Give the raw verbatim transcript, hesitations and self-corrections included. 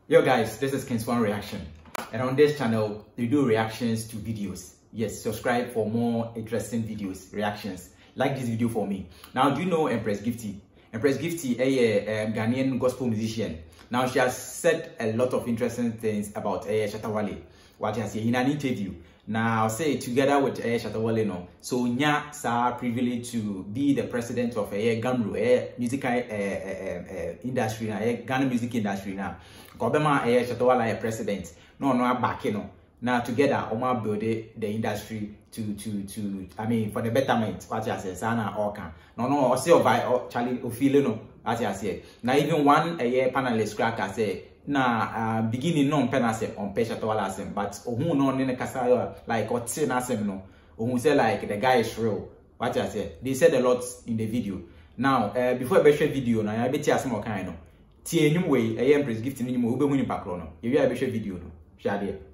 Yo guys, this is King's One Reaction, and on this channel we do reactions to videos. Yes, subscribe for more interesting videos, reactions. Like this video for me. Now, do you know Empress Gifty? Empress Gifty, a um, Ghanaian gospel musician. Now, she has said a lot of interesting things about uh, Shatta Wale. What she has said in an interview. Now, say together with uh, Shatta Wale, no. So, nya sa privilege to be the president of a uh, Gamro, a uh, musical uh, uh, uh, industry, a uh, Ghana music industry now. Kobema a uh, Shatta Wale a president. No, no, back you know. Now together, Oma build the industry to to to I mean for the betterment. What you say, Sana Oka. No, no, or say or Charlie or feel no. As you say. Now even one a year panelist cracker say. Na beginning no pen say on page at all asem, but who no in the casaya like what say asem no. Who say like the guy is real. What you say? They said a lot in the video. Now uh, before I share video, now I bet you some kind no. Tie new way a Empress Gifty ni mo ube muni background no. If you have a video no. Share there.